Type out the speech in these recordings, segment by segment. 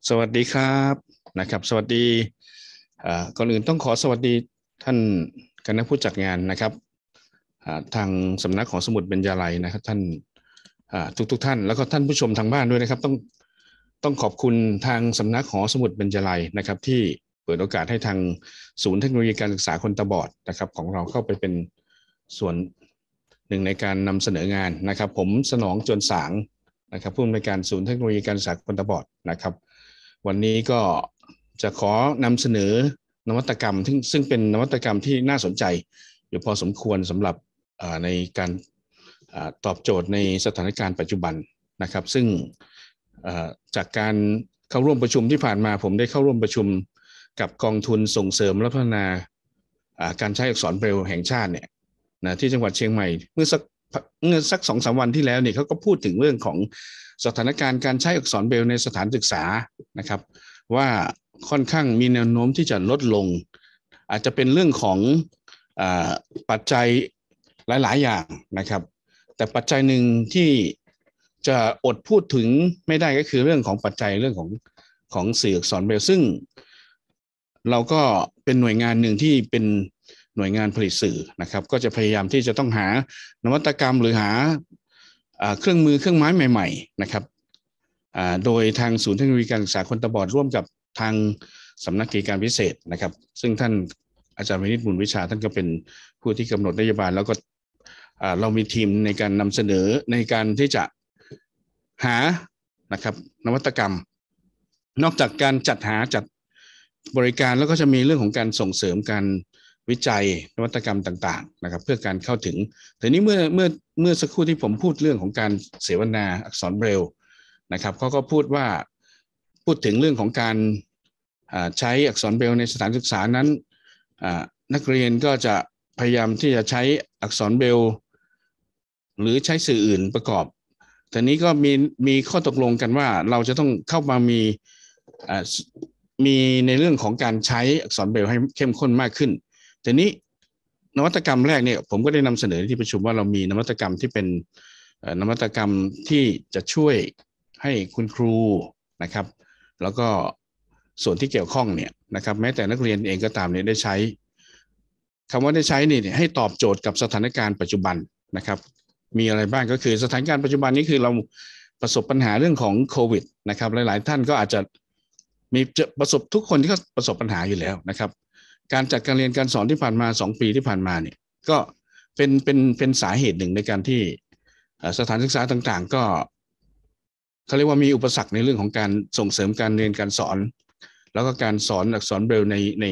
สวัสดีครับนะครับสวัสดีก่อนอื่นต้องขอสวัสดีท่านคณะผู้จัดงานนะครับทางสำนักของสมุดเบญจาลัยนะครับท่านทุกท่านแล้วก็ท่านผู้ชมทางบ้านด้วยนะครับต้องขอบคุณทางสำนักหอสมุดเบญจาลัยนะครับที่เปิดโอกาสให้ทางศูนย์เทคโนโลยีการศึกษาคนตาบอดนะครับของเราเข้าไปเป็นส่วนหนึ่งในการนำเสนองานนะครับผมสนองจวนสางนะครับผู้อำนวยการศูนย์เทคโนโลยีการศึกษาคนตาบอดนะครับวันนี้ก็จะขอนำเสนอนวัตกรรมซึ่งเป็นนวัตกรรมที่น่าสนใจอยู่พอสมควรสำหรับในการตอบโจทย์ในสถานการณ์ปัจจุบันนะครับซึ่งจากการเข้าร่วมประชุมที่ผ่านมาผมได้เข้าร่วมประชุมกับกองทุนส่งเสริมและพัฒนาการใช้อักษรเบรลล์แห่งชาติเนี่ยนะที่จังหวัดเชียงใหม่เมื่อสัก 2-3 วันที่แล้วเนี่ยเขาก็พูดถึงเรื่องของสถานการณ์การใช้อักษรเบรลล์ในสถานศึกษานะครับว่าค่อนข้างมีแนวโน้มที่จะลดลงอาจจะเป็นเรื่องของปัจจัยหลายๆอย่างนะครับแต่ปัจจัยหนึ่งที่จะอดพูดถึงไม่ได้ก็คือเรื่องของปัจจัยเรื่องของสื่ออักษรเบรลล์ซึ่งเราก็เป็นหน่วยงานหนึ่งที่เป็นหน่วยงานผลิตสื่อนะครับก็จะพยายามที่จะต้องหานวัตกรรมหรือหาเครื่องมือเครื่องไม้ใหม่ๆนะครับโดยทางศูนย์เทคโนโลยีการศึกษาคนตาบอดร่วมกับทางสำนักกิจการพิเศษนะครับซึ่งท่านอาจารย์วินิจบุญวิชาท่านก็เป็นผู้ที่กำหนดนโยบายแล้วก็เรามีทีมในการนำเสนอในการที่จะหานะครับนวัตกรรมนอกจากการจัดบริการแล้วก็จะมีเรื่องของการส่งเสริมการวิจัยนวัตกรรมต่างๆนะครับเพื่อการเข้าถึงแต่นี้เมื่อสักครู่ที่ผมพูดเรื่องของการเสวนาอักษรเบรลล์นะครับเขาก็พูดถึงเรื่องของการใช้อักษรเบรลล์ในสถานศึกษานั้นนักเรียนก็จะพยายามที่จะใช้อักษรเบรลล์หรือใช้สื่ออื่นประกอบแต่นี้ก็มีข้อตกลงกันว่าเราจะต้องเข้ามามีในเรื่องของการใช้อักษรเบรลล์ให้เข้มข้นมากขึ้นแต่นี้นวัตกรรมแรกเนี่ยผมก็ได้นำเสนอที่ประชุมว่าเรามีนวัตกรรมที่เป็นนวัตกรรมที่จะช่วยให้คุณครูนะครับแล้วก็ส่วนที่เกี่ยวข้องเนี่ยนะครับแม้แต่นักเรียนเองก็ตามเนี่ยได้ใช้คำว่าได้ใช้นี่ให้ตอบโจทย์กับสถานการณ์ปัจจุบันนะครับมีอะไรบ้างก็คือสถานการณ์ปัจจุบันนี้คือเราประสบปัญหาเรื่องของโควิดนะครับหลายๆท่านก็อาจจะมีประสบทุกคนที่เขาประสบปัญหาอยู่แล้วนะครับการจัดการเรียนการสอนที่ผ่านมา2 ปีที่ผ่านมาเนี่ยก็เป็นสาเหตุหนึ่งในการที่สถานศึกษาต่างๆก็เขาเรียกว่ามีอุปสรรคในเรื่องของการส่งเสริมการเรียนการสอนแล้วก็การสอนอักษรเบรลล์ใน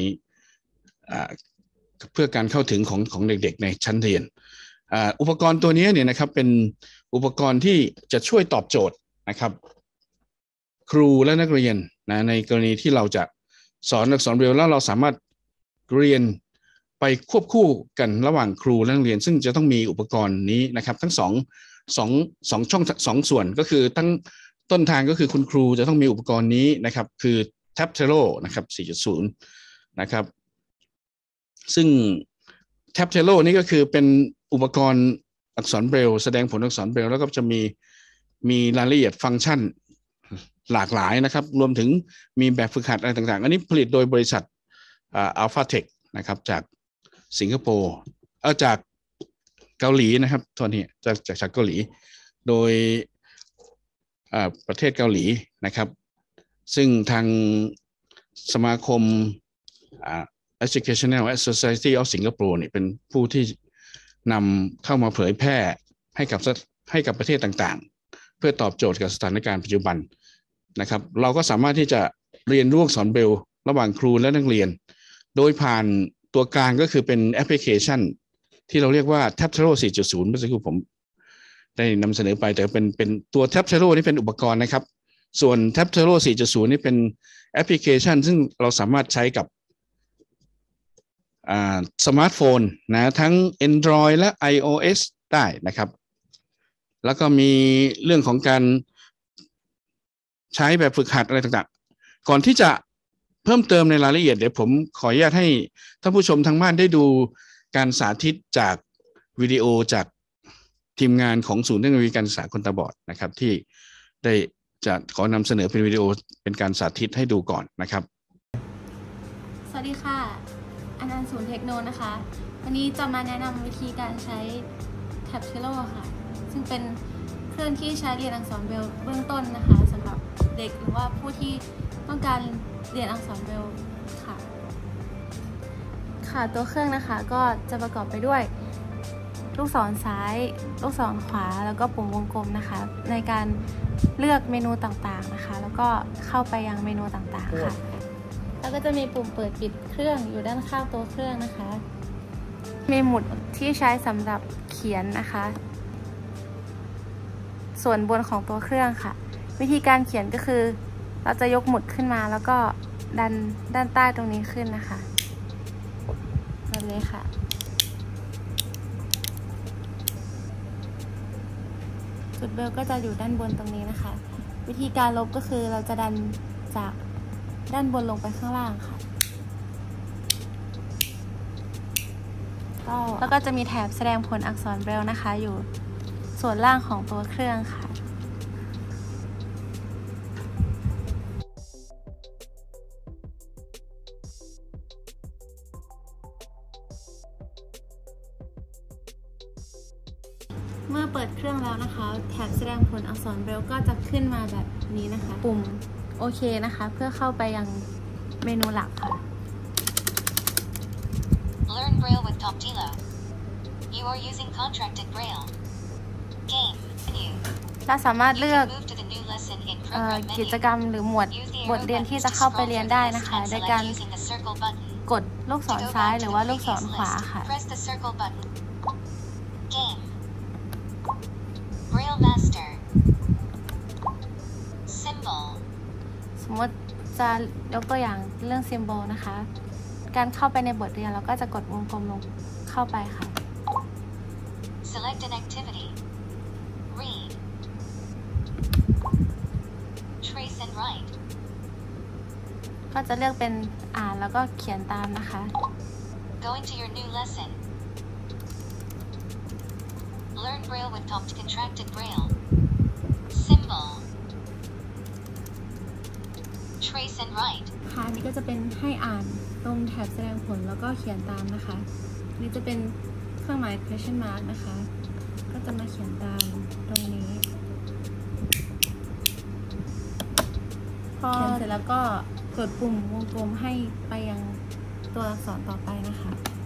เพื่อการเข้าถึงของเด็กๆในชั้นเรียนอุปกรณ์ตัวนี้เนี่ยนะครับเป็นอุปกรณ์ที่จะช่วยตอบโจทย์นะครับครูและนักเรียนนะในกรณีที่เราจะสอนอักษรเบรลล์แล้วเราสามารถเรียนไปควบคู่กันระหว่างครูและนักเรียนซึ่งจะต้องมีอุปกรณ์นี้นะครับทั้งสองช่อง2 ส่วนก็คือทั้งต้นทางก็คือคุณครูจะต้องมีอุปกรณ์นี้นะครับคือ Tabtero นะครับ 4.0 นะครับซึ่ง Tabtero นี่ก็คือเป็นอุปกรณ์อักษรเบรลล์แสดงผลอักษรเบรลล์แล้วก็จะมีรายละเอียดฟังก์ชันหลากหลายนะครับรวมถึงมีแบบฝึกหัดอะไรต่างๆอันนี้ผลิตโดยบริษัทAlphaTech นะครับจากสิงคโปร์จากเกาหลีนะครับตัวนี้จากเกาหลีโดยประเทศเกาหลีนะครับซึ่งทางสมาคมEducational Society of Singapore เนี่ยเป็นผู้ที่นำเข้ามาเผยแพร่ให้กับประเทศต่างๆเพื่อตอบโจทย์กับสถานการณ์ปัจจุบันนะครับเราก็สามารถที่จะเรียนรู้อักษรเบรลล์ระหว่างครูและนักเรียนโดยผ่านตัวกลางก็คือเป็นแอปพลิเคชันที่เราเรียกว่า Tabtero 4.0 เมื่อสักครู่ผมได้นำเสนอไปแต่เป็นตัว Tabtero นี่เป็นอุปกรณ์นะครับส่วน Tabtero 4.0 นี่เป็นแอปพลิเคชันซึ่งเราสามารถใช้กับสมาร์ทโฟนนะทั้ง Android และ iOS ได้นะครับแล้วก็มีเรื่องของการใช้แบบฝึกหัดอะไรต่างๆก่อนที่จะเพิ่มเติมในรายละเอียดเดี๋ยวผมขออนุญาตให้ท่านผู้ชมทางบ้านได้ดูการสาธิตจากวิดีโอจากทีมงานของศูนย์เทคโนโลยีการศึกษาคนตาบอดนะครับที่ได้จะขอนำเสนอเป็นวิดีโอเป็นการสาธิตให้ดูก่อนนะครับสวัสดีค่ะอนันต์ศูนย์เทคโนนะคะ วันนี้จะมาแนะนำวิธีการใช้ Tabtilo ค่ะซึ่งเป็นเครื่องที่ใช้เรียนอักษรเบรลล์เบื้องต้นนะคะสำหรับเด็กหรือว่าผู้ที่ต้องการเรียนอักษรเบรลล์ค่ะตัวเครื่องนะคะก็จะประกอบไปด้วยลูกศรซ้ายลูกศรขวาแล้วก็ปุ่มวงกลมนะคะในการเลือกเมนูต่างๆนะคะแล้วก็เข้าไปยังเมนูต่างๆค่ะแล้วก็จะมีปุ่มเปิดปิดเครื่องอยู่ด้านข้างตัวเครื่องนะคะมีหมุดที่ใช้สำหรับเขียนนะคะส่วนบนของตัวเครื่องค่ะวิธีการเขียนก็คือเราจะยกหมุดขึ้นมาแล้วก็ดันด้านใต้ตรงนี้ขึ้นนะคะแบบนี้ค่ะจุดเบลก็จะอยู่ด้านบนตรงนี้นะคะวิธีการลบก็คือเราจะดันจากด้านบนลงไปข้างล่างค่ะแล้วก็จะมีแถบแสดงผลอักษรเบรลล์นะคะอยู่ส่วนล่างของตัวเครื่องค่ะเมื่อเปิดเครื่องแล้วนะคะแถบแสดงผลอักษรเบรลล์ก็จะขึ้นมาแบบนี้นะคะปุ่มโอเคนะคะเพื่อเข้าไปยังเมนูหลักค่ะ Learn Braille with Tabtilo. You are using contracted Braille. Game menu. เราสามารถเลือก Move to the new lesson in program กิจ menu. กรรมหรือหมวด Use the บท arrow เรียน buttons ที่ to จะเข้าไป scroll เรียน through ได้ the นะ list คะ and โดยการ select using the circle button. กดลูกศ To ร go ซ้าย back ห to รือ the ว่าลูกศร previous ขวา list, ค่ะ press the circle button. Game. Braille Master. Symbol. สมมติจะยกตัวอย่างเรื่อง symbol นะคะ การเข้าไปในบทเรียนเราก็จะกดวงกลมลงเข้าไปค่ะ Select an activity. Read. Trace and write. ก็จะเลือกเป็นอ่านแล้วก็เขียนตามนะคะ Going to your new lesson. Learn Braille with contracted Braille. Symbol. Trace and write. ค่ะนี่ก็จะเป็นให้อ่านตรงแถบแสดงผลแล้วก็เขียนตามนะคะนี่จะเป็นเครื่องหมาย question mark นะคะก็จะมาเขียนตามตรงนี้พอเขียนเสร็จแล้วก็กดปุ่มวงกลมให้ไปยังตัวอักษรต่อไปนะคะ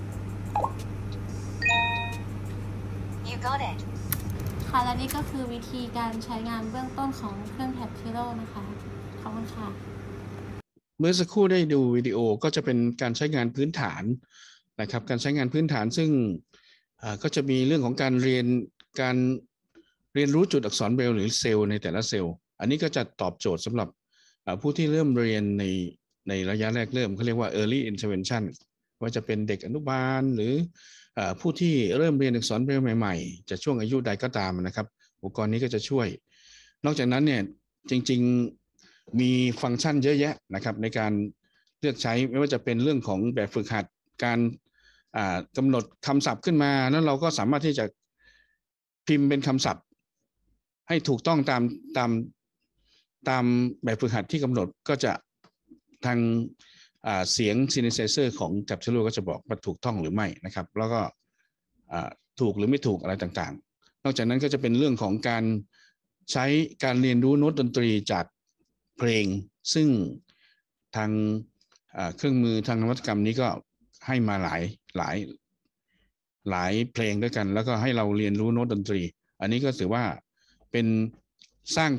You got it. ค่ะและนี่ก็คือวิธีการใช้งานเบื้องต้นของเครื่อง Tabtilo นะคะขอบคุณค่ะเมื่อสักครู่ได้ดูวิดีโอก็จะเป็นการใช้งานพื้นฐานนะครับการใช้งานพื้นฐานซึ่งก็จะมีเรื่องของการเรียนรู้จุดอักษรเบรลล์หรือเซลล์ในแต่ละเซลล์อันนี้ก็จะตอบโจทย์สำหรับผู้ที่เริ่มเรียนในระยะแรกเริ่มเขาเรียกว่า early intervention ว่าจะเป็นเด็กอนุบาลหรือผู้ที่เริ่มเรียนอักษรเบรลล์ใหม่ๆจะช่วงอายุใดก็ตามนะครับอุปกรณ์นี้ก็จะช่วยนอกจากนั้นเนี่ยจริงๆมีฟังก์ชันเยอะแยะนะครับในการเลือกใช้ไม่ว่าจะเป็นเรื่องของแบบฝึกหัดการกำหนดคำศัพท์ขึ้นมาแล้วเราก็สามารถที่จะพิมพ์เป็นคำศัพท์ให้ถูกต้องตามแบบฝึกหัดที่กำหนดก็จะทางเสียง synthesizer ของ Tabtilo ก็จะบอกว่าถูกต้องหรือไม่นะครับแล้วก็ถูกหรือไม่ถูกอะไรต่างๆนอกจากนั้นก็จะเป็นเรื่องของการใช้การเรียนรู้โน้ตดนตรีจากเพลงซึ่งทางเครื่องมือทางนวัตกรรมนี้ก็ให้มาหลายเพลงด้วยกันแล้วก็ให้เราเรียนรู้โน้ตดนตรีอันนี้ก็ถือว่าเป็นสร้าง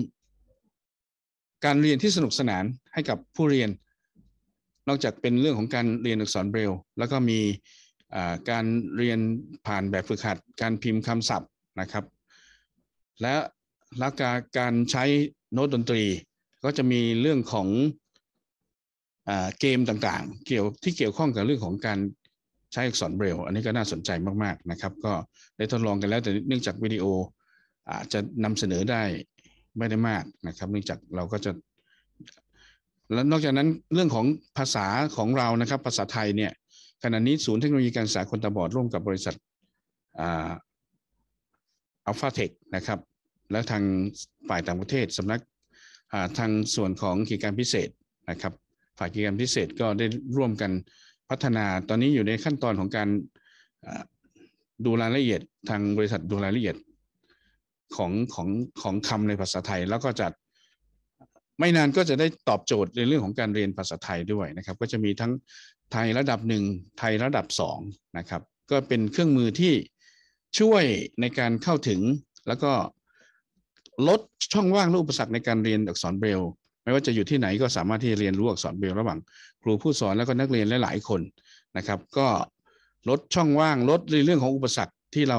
การเรียนที่สนุกสนานให้กับผู้เรียนนอกจากเป็นเรื่องของการเรียนอักษรเบรลล์แล้วก็มีการเรียนผ่านแบบฝึกหัดการพิมพ์คำศัพท์นะครับและการใช้โน้ตดนตรีก็จะมีเรื่องของเกมต่างๆที่เกี่ยวข้องกับเรื่องของการใช้อักษรเบรลล์อันนี้ก็น่าสนใจมากๆนะครับก็ได้ทดลองกันแล้วแต่เนื่องจากวิดีโอจะนำเสนอได้ไม่ได้มากนะครับเนื่องจากเราก็จะแล้วนอกจากนั้นเรื่องของภาษาของเรานะครับภาษาไทยเนี่ยขณะนี้ศูนย์เทคโนโลยีการศึกษาคนตาบอดร่วมกับบริษัทอัลฟาเทคนะครับและทางฝ่ายต่างประเทศสำนักทางส่วนของกิจการพิเศษนะครับฝ่ายกิจการพิเศษก็ได้ร่วมกันพัฒนาตอนนี้อยู่ในขั้นตอนของการดูรายละเอียดทางบริษัทดูรายละเอียดของคำในภาษาไทยแล้วก็จะไม่นานก็จะได้ตอบโจทย์ในเรื่องของการเรียนภาษาไทยด้วยนะครับก็จะมีทั้งไทยระดับ1ไทยระดับ2นะครับก็เป็นเครื่องมือที่ช่วยในการเข้าถึงแล้วก็ลดช่องว่างและอุปสรรคในการเรียนอักษรเบรลล์ไม่ว่าจะอยู่ที่ไหนก็สามารถที่จะเรียนรู้อักษรเบรลล์ระหว่างครูผู้สอนแล้วก็นักเรียนหลายๆคนนะครับก็ลดช่องว่างลดในเรื่องของอุปสรรคที่เรา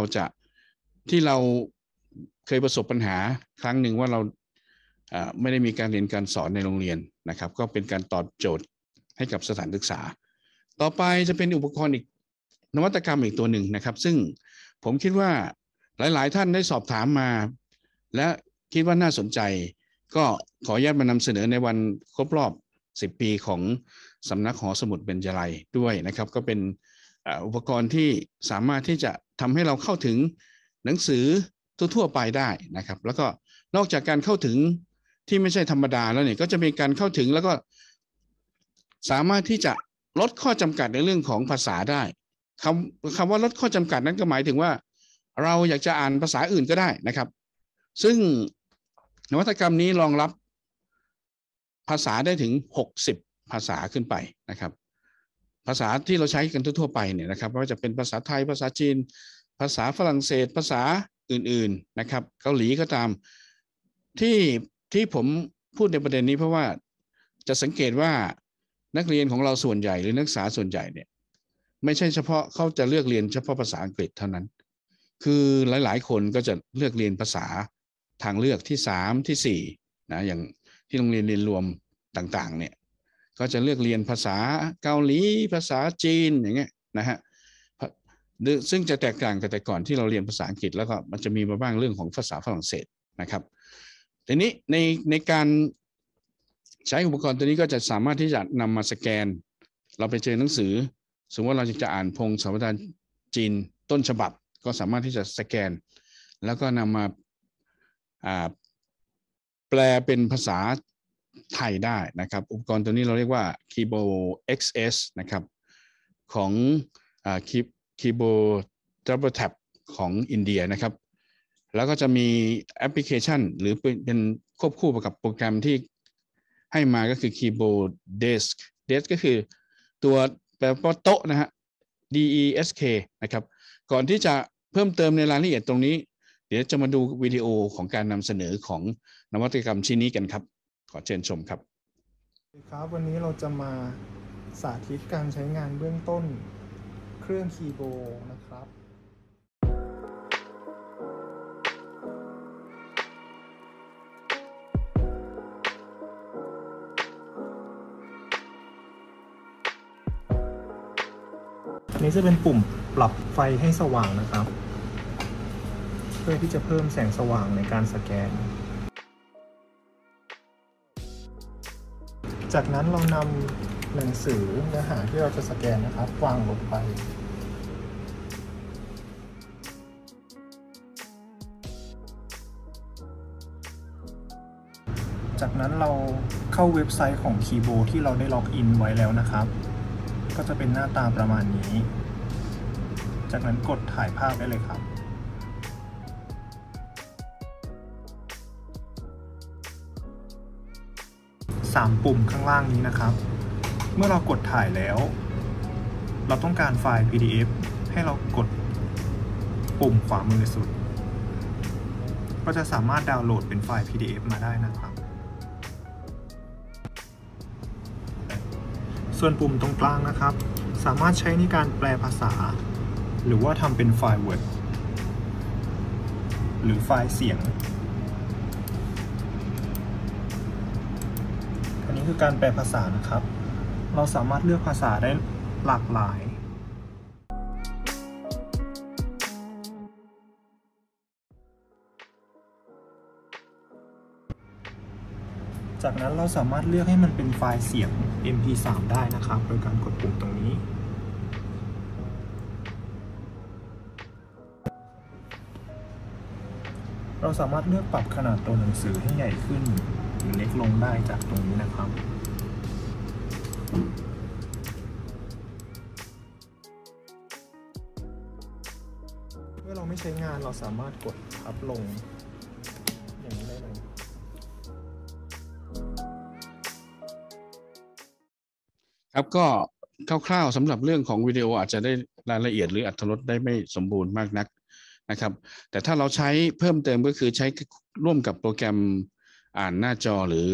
เคยประสบปัญหาครั้งหนึ่งว่าเราไม่ได้มีการเรียนการสอนในโรงเรียนนะครับก็เป็นการตอบโจทย์ให้กับสถานศึกษาต่อไปจะเป็นอุปกรณ์อีกนวัตกรรมอีกตัวหนึ่งนะครับซึ่งผมคิดว่าหลายๆท่านได้สอบถามมาและคิดว่าน่าสนใจก็ขออนุญาตมานำเสนอในวันครบรอบ10 ปีของสำนักหอสมุดเบญจไลยด้วยนะครับก็เป็นอุปกรณ์ที่สามารถที่จะทำให้เราเข้าถึงหนังสือทั่วๆไปได้นะครับแล้วก็นอกจากการเข้าถึงที่ไม่ใช่ธรรมดาแล้วเนี่ยก็จะมีการเข้าถึงแล้วก็สามารถที่จะลดข้อจำกัดในเรื่องของภาษาได้คำว่าลดข้อจำกัดนั้นก็หมายถึงว่าเราอยากจะอ่านภาษาอื่นก็ได้นะครับซึ่งนวัตกรรมนี้รองรับภาษาได้ถึง60 ภาษาขึ้นไปนะครับภาษาที่เราใช้กันทั่วๆไปเนี่ยนะครับไม่ว่าจะเป็นภาษาไทยภาษาจีนภาษาฝรั่งเศสภาษาอื่นๆนะครับเกาหลีก็ตามที่ผมพูดในประเด็นนี้เพราะว่าจะสังเกตว่านักเรียนของเราส่วนใหญ่หรือนักศึกษาส่วนใหญ่เนี่ยไม่ใช่เฉพาะเขาจะเลือกเรียนเฉพาะภาษาอังกฤษเท่านั้นคือหลายๆคนก็จะเลือกเรียนภาษาทางเลือกที่3ที่4นะอย่างที่โรงเรียนเรียนรวมต่างๆเนี่ยก็จะเลือกเรียนภาษาเกาหลีภาษาจีนอย่างเงี้ยนะฮะซึ่งจะแตกต่างกับแต่ก่อนที่เราเรียนภาษาอังกฤษแล้วก็มันจะมีมาบ้างเรื่องของภาษาฝรั่งเศสนะครับทีนี้ในการใช้อุปกรณ์ตัวนี้ก็จะสามารถที่จะนำมาสแกนเราไปเจอหนังสือสมมติว่าเราจะอ่านพงศาวดารจีนต้นฉบับก็สามารถที่จะสแกนแล้วก็นำมาแปลเป็นภาษาไทยได้นะครับอุปกรณ์ตัวนี้เราเรียกว่า Kibo XS นะครับของKibo Double Tap ของอินเดียนะครับแล้วก็จะมีแอปพลิเคชันหรือเป็นควบคู่กับโปรแกรมที่ให้มาก็คือ Kibo Desk ก็คือตัวแปลว่าโต๊ะนะฮะ DESK นะครับก่อนที่จะเพิ่มเติมในรายละเอียดตรงนี้เดี๋ยวจะมาดูวิดีโอของการนำเสนอของนวัตกรรมชิ้นนี้กันครับขอเชิญชมครับครับวันนี้เราจะมาสาธิตการใช้งานเบื้องต้นเครื่องคีย์โบร์ดนะครับอันนี้จะเป็นปุ่มปรับไฟให้สว่างนะครับเพื่อที่จะเพิ่มแสงสว่างในการสแกนจากนั้นเรานำหนังสือเนื้อหาที่เราจะสแกนนะครับวางลงไปจากนั้นเราเข้าเว็บไซต์ของคีย์โบที่เราได้ล็อกอินไว้แล้วนะครับก็จะเป็นหน้าตาประมาณนี้จากนั้นกดถ่ายภาพได้เลยครับ3 ปุ่มข้างล่างนี้นะครับเมื่อเรากดถ่ายแล้วเราต้องการไฟล์ PDF ให้เรากดปุ่มขวามือสุดก็จะสามารถดาวน์โหลดเป็นไฟล์ PDF มาได้นะครับส่วนปุ่มตรงกลางนะครับสามารถใช้ในการแปลภาษาหรือว่าทำเป็นไฟล์ Word หรือไฟล์เสียงอันนี้คือการแปลภาษานะครับเราสามารถเลือกภาษาได้หลากหลายจากนั้นเราสามารถเลือกให้มันเป็นไฟล์เสียง MP3 ได้นะครับโดยการกดปุ่มตรงนี้เราสามารถเลือกปรับขนาดตัวหนังสือให้ใหญ่ขึ้นมันเล็กลงได้จากตรงนี้นะครับเมื่อเราไม่ใช้งานเราสามารถกดพับลงอย่างนี้ได้เลยครับก็คร่าวๆสำหรับเรื่องของวิดีโออาจจะได้รายละเอียดหรืออรรถรสได้ไม่สมบูรณ์มากนักนะครับแต่ถ้าเราใช้เพิ่มเติมก็คือใช้ร่วมกับโปรแกรมอ่านหน้าจอหรือ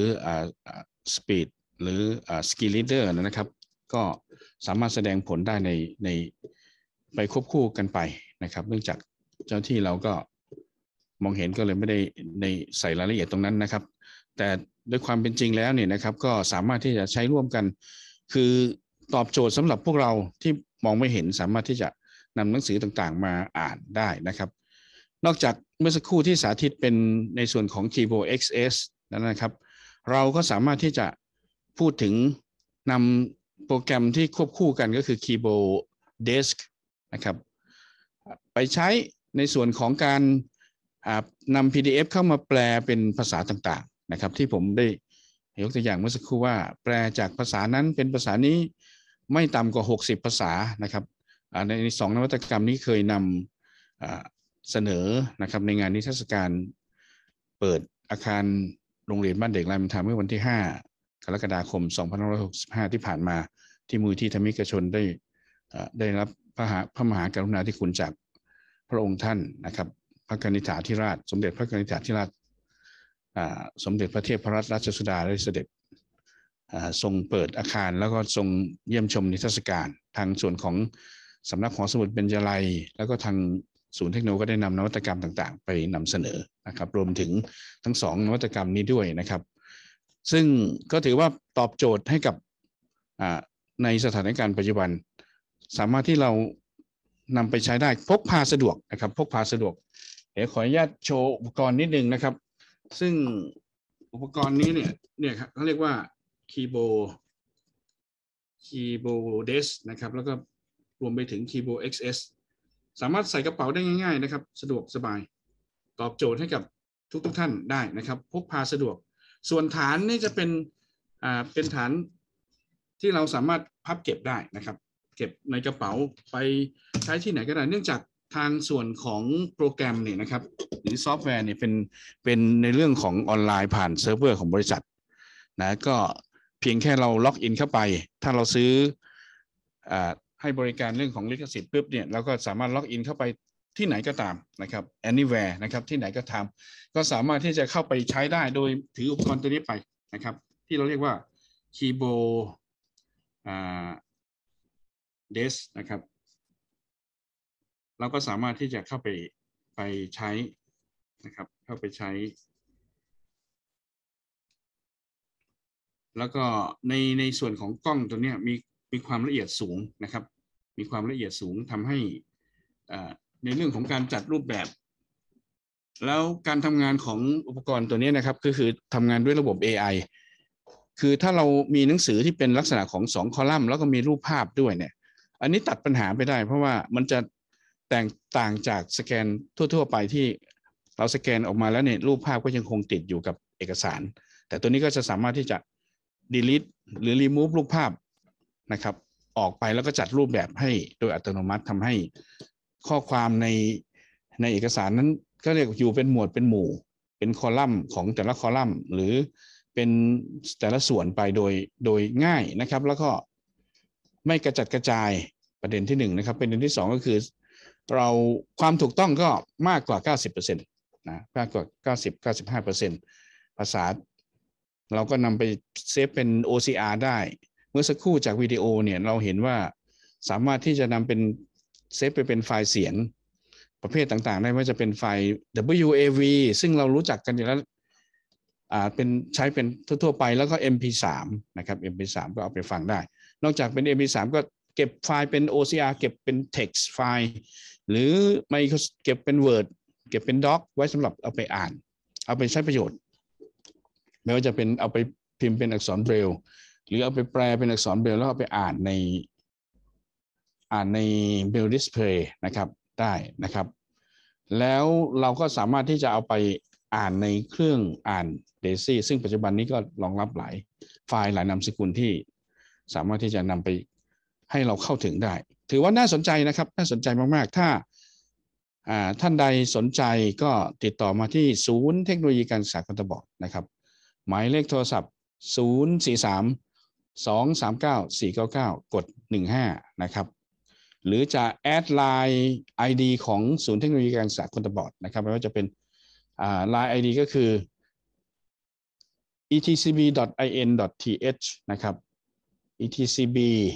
Speed หรือScreen Reader นะครับก็สามารถแสดงผลได้ในไปควบคู่กันไปนะครับเนื่องจากเจ้าที่เราก็มองเห็นก็เลยไม่ได้ในใส่รายละเอียดตรงนั้นนะครับแต่ด้วยความเป็นจริงแล้วเนี่ยนะครับก็สามารถที่จะใช้ร่วมกันคือตอบโจทย์สำหรับพวกเราที่มองไม่เห็นสามารถที่จะนำหนังสือต่างๆมาอ่านได้นะครับนอกจากเมื่อสักครู่ที่สาธิตเป็นในส่วนของ Keyboard XS นั้นนะครับเราก็สามารถที่จะพูดถึงนำโปรแกรมที่ควบคู่กันก็คือ Keyboard Desk นะครับไปใช้ในส่วนของการนำ PDF เข้ามาแปลเป็นภาษาต่างๆนะครับที่ผมได้ยกตัวอย่างเมื่อสักครู่ว่าแปลจากภาษานั้นเป็นภาษานี้ไม่ต่ำกว่า60ภาษานะครับใน2นวัตกรรมนี้เคยนำเสนอนะครับในงานนิทรรศการเปิดอาคารโรงเรียนบ้านเด็กรามอินทราเมื่อวันที่5กรกฎาคม2565ที่ผ่านมาที่มูลที่ธรรมิกชนได้รับพระมหากรุณาธิคุณจากพระองค์ท่านนะครับพระกนิษฐาธิราชสมเด็จพระกนิษฐาธิราชสมเด็จพระเทพรัตนราชสุดาได้เสด็จทรงเปิดอาคารแล้วก็ทรงเยี่ยมชมนิทรรศการทางส่วนของสำนักหอสมุดเบญจไลยแล้วก็ทางศูนย์เทคโนโลยีก็ได้นำนวัตกรรมต่างๆไปนำเสนอนะครับรวมถึงทั้ง2นวัตกรรมนี้ด้วยนะครับซึ่งก็ถือว่าตอบโจทย์ให้กับในสถานการณ์ปัจจุบันสามารถที่เรานำไปใช้ได้พกพาสะดวกนะครับพกพาสะดวกเดี๋ยวขออนุญาตโชว์อุปกรณ์นิดนึงนะครับซึ่งอุปกรณ์นี้เนี่ยครับเขาเรียกว่าKeyboard Desk นะครับแล้วก็รวมไปถึง Keyboard XS สามารถใส่กระเป๋าได้ง่ายๆนะครับสะดวกสบายตอบโจทย์ให้กับทุกท่านได้นะครับพกพาสะดวกส่วนฐานนี่จะเป็นฐานที่เราสามารถพับเก็บได้นะครับเก็บในกระเป๋าไปใช้ที่ไหนก็ได้เนื่องจากทางส่วนของโปรแกรมเนี่ยนะครับหรือซอฟต์แวร์เนี่ยเป็นในเรื่องของออนไลน์ผ่านเซิร์ฟเวอร์ของบริษัทนะก็เพียงแค่เราล็อกอินเข้าไปถ้าเราซื้อให้บริการเรื่องของลิขสิทธิ์ปุ๊บเนี่ยเราก็สามารถล็อกอินเข้าไปที่ไหนก็ตามนะครับ anywhere นะครับที่ไหนก็ตามก็สามารถที่จะเข้าไปใช้ได้โดยถืออุปกรณ์ตัวนี้ไปนะครับที่เราเรียกว่า Keyboard Desk นะครับเราก็สามารถที่จะเข้าไปใช้นะครับเข้าไปใช้แล้วก็ในส่วนของกล้องตัวนี้มีความละเอียดสูงนะครับมีความละเอียดสูงทำให้ในเรื่องของการจัดรูปแบบแล้วการทำงานของอุปกรณ์ตัวนี้นะครับก็คือทำงานด้วยระบบ AI คือถ้าเรามีหนังสือที่เป็นลักษณะของ2คอลัมน์แล้วก็มีรูปภาพด้วยเนี่ยอันนี้ตัดปัญหาไปได้เพราะว่ามันจะแตกต่างจากสแกนทั่วๆไปที่เราสแกนออกมาแล้วเนี่ยรูปภาพก็ยังคงติดอยู่กับเอกสารแต่ตัวนี้ก็จะสามารถที่จะ delete หรือ remove รูปภาพนะครับออกไปแล้วก็จัดรูปแบบให้โดยอัตโนมัติทำให้ข้อความในเอกสารนั้นก็เรียกอยู่เป็นหมวดเป็นหมู่เป็นคอลัมน์ของแต่ละคอลัมน์หรือเป็นแต่ละส่วนไปโดยง่ายนะครับแล้วก็ไม่กระจัดกระจายประเด็นที่1นะครับประเด็นที่2ก็คือเราความถูกต้องก็มากกว่า 90% นะมากกว่า 90-95% ภาษาเราก็นำไปเซฟเป็น OCR ได้เมื่อสักครู่จากวิดีโอเนี่ยเราเห็นว่าสามารถที่จะนำเป็นเซฟไปเป็นไฟล์เสียงประเภทต่างๆได้ว่าจะเป็นไฟล์ WAV ซึ่งเรารู้จักกันอยู่แล้วเป็นใช้เป็นทั่วๆไปแล้วก็ MP3 นะครับ MP3 ก็เอาไปฟังได้นอกจากเป็น MP3 ก็เก็บไฟล์เป็น OCR เก็บเป็น text ไฟล์หรือไม่เก็บเป็น Word เก็บเป็น Doc ไว้สำหรับเอาไปอ่านเอาไปใช้ประโยชน์ไม่ว่าจะเป็นเอาไปพิมพ์เป็นอักษรเบรลล์หรือเอาไปแปลเป็นอักษรเบรลล์แล้วเอาไปอ่านในเบรลล์ดิสเพลย์นะครับได้นะครับแล้วเราก็สามารถที่จะเอาไปอ่านในเครื่องอ่าน DAISY ซึ่งปัจจุบันนี้ก็รองรับหลายไฟล์หลายนามสกุลที่สามารถที่จะนำไปให้เราเข้าถึงได้ถือว่าน่าสนใจนะครับน่าสนใจมากๆถ้าท่านใดสนใจก็ติดต่อมาที่ศูนย์เทคโนโลยีการศึกษาคนตาบอดนะครับหมายเลขโทรศัพท์043-239-499 กด 15นะครับหรือจะแอดไลน์ ID ของศูนย์เทคโนโลยีการศึกษาคนตาบอดนะครับไม่ว่าจะเป็นไลน์ ID ก็คือ etcb.in.th นะครับ etcb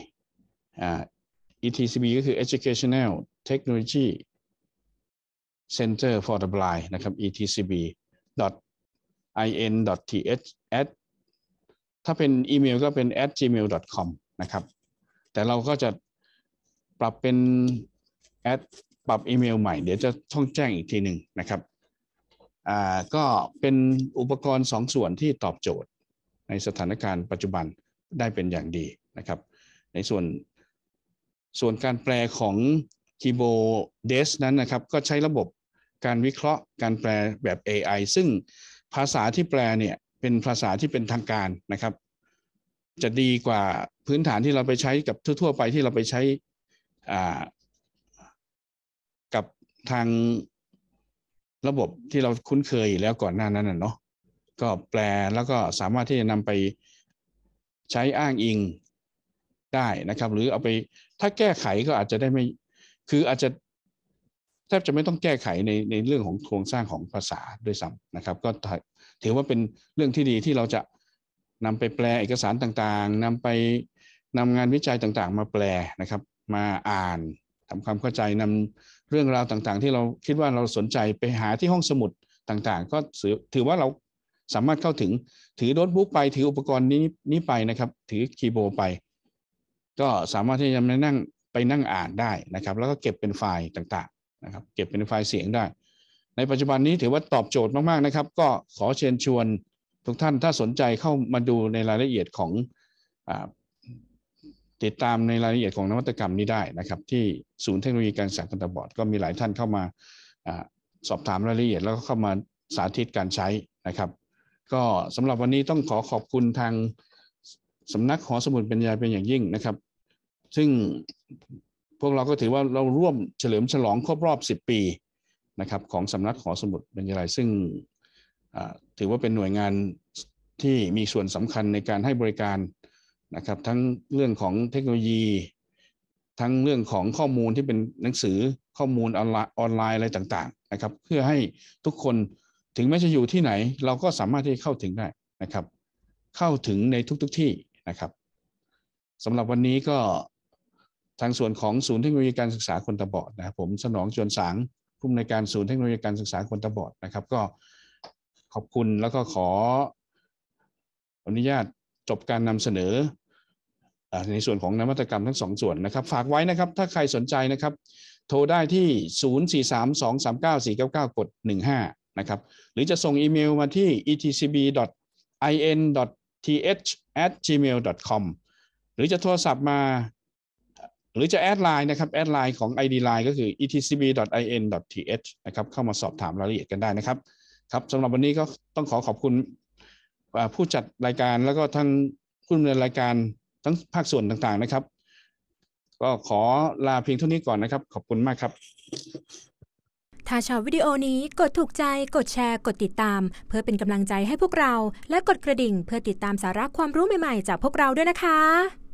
ETCB ก็คือ Educational Technology Center for the Blind นะครับ etcb.in.th ถ้าเป็นอีเมลก็เป็น @gmail.com นะครับแต่เราก็จะปรับเป็นปรับอีเมลใหม่เดี๋ยวจะต้องแจ้งอีกทีหนึ่งนะครับก็เป็นอุปกรณ์2ส่วนที่ตอบโจทย์ในสถานการณ์ปัจจุบันได้เป็นอย่างดีนะครับในส่วนการแปลของ Keyboard นั้นนะครับก็ใช้ระบบการวิเคราะห์การแปลแบบ AI ซึ่งภาษาที่แปลเนี่ยเป็นภาษาที่เป็นทางการนะครับจะดีกว่าพื้นฐานที่เราไปใช้กับทั่วๆไปที่เราไปใช้กับทางระบบที่เราคุ้นเคยแล้วก่อนหน้านั้นเนาะก็แปลแล้วก็สามารถที่จะนำไปใช้อ้างอิงได้นะครับหรือเอาไปถ้าแก้ไขก็อาจจะได้ไม่คืออาจจะแทบจะไม่ต้องแก้ไขในเรื่องของโครงสร้างของภาษาด้วยซ้ำนะครับก็ถือว่าเป็นเรื่องที่ดีที่เราจะนำไปแปลเอกสารต่างๆนำงานวิจัยต่างๆมาแปลนะครับมาอ่านทำความเข้าใจนำเรื่องราวต่างๆที่เราคิดว่าเราสนใจไปหาที่ห้องสมุดต่างๆก็ถือว่าเราสามารถเข้าถึงถือโน้ตบุ๊กไปถืออุปกรณ์นี้ไปนะครับถือคีย์บอร์ดไปก็สามารถที่จะไปนั่งอ่านได้นะครับแล้วก็เก็บเป็นไฟล์ต่างๆนะครับเก็บเป็นไฟล์เสียงได้ในปัจจุบันนี้ถือว่าตอบโจทย์มากๆนะครับก็ขอเชิญชวนทุกท่านถ้าสนใจเข้ามาดูในรายละเอียดของติดตามในรายละเอียดของนวัตกรรมนี้ได้นะครับที่ศูนย์เทคโนโลยีการศึกษาคนตาบอดก็มีหลายท่านเข้ามาสอบถามรายละเอียดแล้วก็เข้ามาสาธิตการใช้นะครับก็สำหรับวันนี้ต้องขอบคุณทางสำนักหอสมุดบรรยายเป็นอย่างยิ่งนะครับซึ่งพวกเราก็ถือว่าเราร่วมเฉลิมฉลองครบรอบ10 ปีนะครับของสำนักหอสมุดบรรยายซึ่งถือว่าเป็นหน่วยงานที่มีส่วนสำคัญในการให้บริการนะครับทั้งเรื่องของเทคโนโลยีทั้งเรื่องของข้อมูลที่เป็นหนังสือข้อมูลออนไลน์อะไรต่างๆนะครับเพื่อให้ทุกคนถึงแม้จะอยู่ที่ไหนเราก็สามารถที่จะเข้าถึงได้นะครับเข้าถึงในทุกที่นะครับสำหรับวันนี้ก็ทางส่วนของศูนย์เทคโนโลยีการศึกษาคนตาบอดนะครับผมสนองจวนสางผู้อำนวยการศูนย์เทคโนโลยีการศึกษาคนตาบอดนะครับก็ขอบคุณแล้วก็ขออนุญาตจบการนำเสนอในส่วนของนวัตกรรมทั้ง2ส่วนนะครับฝากไว้นะครับถ้าใครสนใจนะครับโทรได้ที่043-239-499 กด 15นะครับหรือจะส่งอีเมลมาที่ etcb.in.th@gmail.com หรือจะโทรศัพท์มาหรือจะแอดไลน์นะครับแอดไลน์ของ ID Line ก็คือ etcb.in.th นะครับเข้ามาสอบถามรายละเอียดกันได้นะครับครับสำหรับวันนี้ก็ต้องขอบคุณผู้จัดรายการแล้วก็ทั้งผู้ดำเนินรายการทั้งภาคส่วนต่างๆนะครับก็ขอลาเพียงเท่านี้ก่อนนะครับขอบคุณมากครับถ้าชอบวิดีโอนี้กดถูกใจกดแชร์กดติดตามเพื่อเป็นกำลังใจให้พวกเราและกดกระดิ่งเพื่อติดตามสาระความรู้ใหม่ๆจากพวกเราด้วยนะคะ